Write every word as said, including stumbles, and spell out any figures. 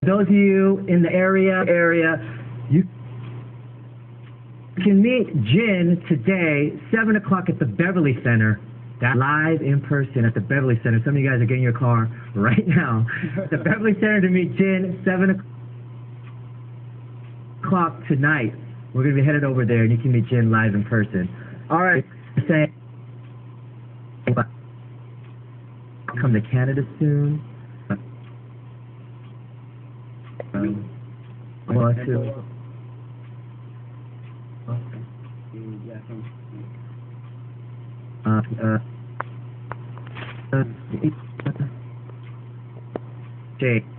those of you in the area, area, you can meet Jin today, seven o'clock at the Beverly Center. That's live in person at the Beverly Center. Some of you guys are getting your car right now. At the Beverly Center to meet Jin, seven o'clock tonight. We're going to be headed over there, and you can meet Jin live in person. All right. Say, come to Canada soon. Um, well, to, uh, uh, uh, Jake.